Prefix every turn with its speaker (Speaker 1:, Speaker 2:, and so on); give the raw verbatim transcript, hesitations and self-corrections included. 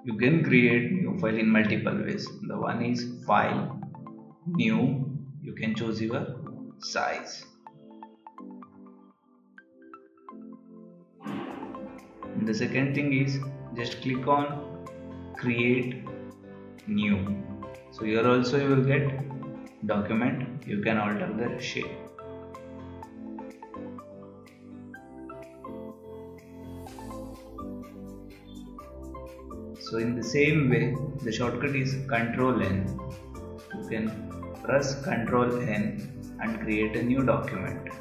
Speaker 1: You can create new file in multiple ways. The one is file, new, you can choose your size. And the second thing is just click on create new. So here also you will get document, you can alter the shape. So in the same way, the shortcut is control N. You can press control N and create a new document.